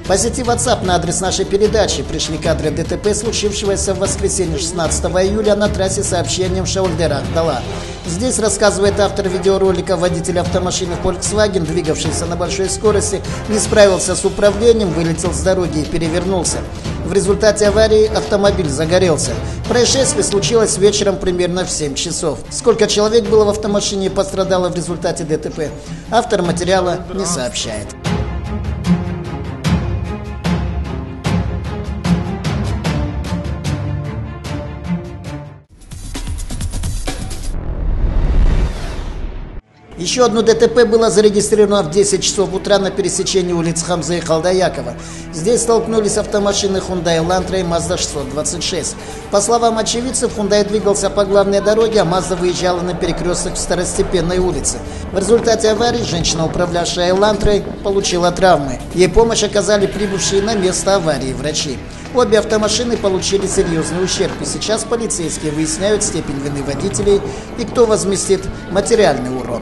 По сети WhatsApp на адрес нашей передачи пришли кадры ДТП, случившегося в воскресенье 16 июля на трассе с сообщением Шаульдера-Ахдала. Здесь, рассказывает автор видеоролика, водитель автомашины Volkswagen, двигавшийся на большой скорости, не справился с управлением, вылетел с дороги и перевернулся. В результате аварии автомобиль загорелся. Происшествие случилось вечером примерно в 7 часов. Сколько человек было в автомашине и пострадало в результате ДТП, автор материала не сообщает. Еще одно ДТП было зарегистрировано в 10 часов утра на пересечении улиц Хамзы и Қалдаяқова. Здесь столкнулись автомашины Hyundai Elantra и Mazda 626. По словам очевидцев, Hyundai двигался по главной дороге, а Mazda выезжала на перекресток в Второстепенной улице. В результате аварии женщина, управлявшая Elantra, получила травмы. Ей помощь оказали прибывшие на место аварии врачи. Обе автомашины получили серьезный ущерб, и сейчас полицейские выясняют степень вины водителей и кто возместит материальный урон.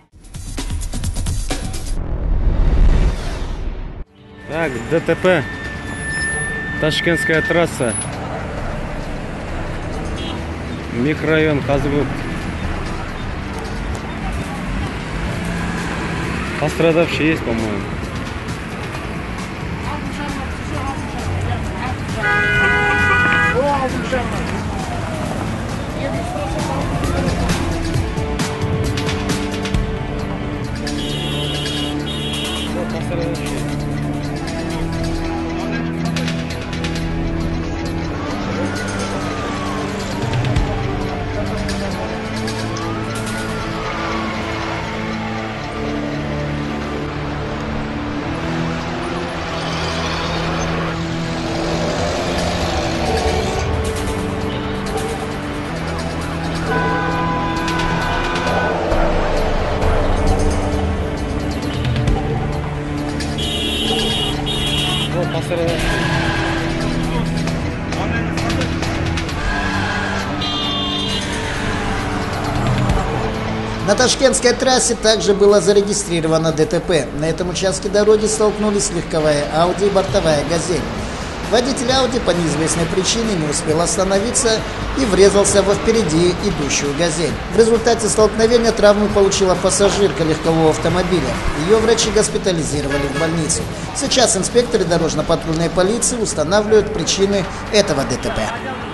Так, ДТП, Ташкентская трасса, микрорайон Казгут. Пострадавший есть, по-моему. На Ташкентской трассе также было зарегистрировано ДТП. На этом участке дороги столкнулись легковая Audi и бортовая «Газель». Водитель Audi по неизвестной причине не успел остановиться и врезался во впереди идущую «Газель». В результате столкновения травму получила пассажирка легкового автомобиля. Ее врачи госпитализировали в больницу. Сейчас инспекторы дорожно-патрульной полиции устанавливают причины этого ДТП.